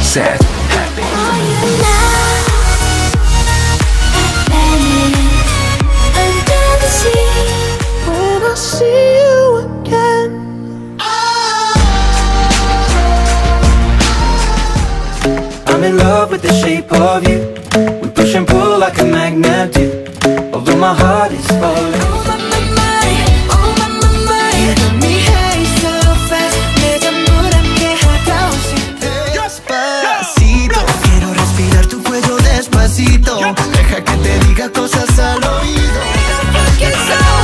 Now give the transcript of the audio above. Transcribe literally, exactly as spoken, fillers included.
sad, happy. When I see you again, I'm in love with the shape of you. We push and pull like a magnet do. Although my heart is falling. oh my, my, my, oh my, my, my. You got me high so fast. 내 전부를 함께 하고 싶어. Despacito, quiero respirar tu cuello despacito. Deja que te diga cosas al oído. Fucking so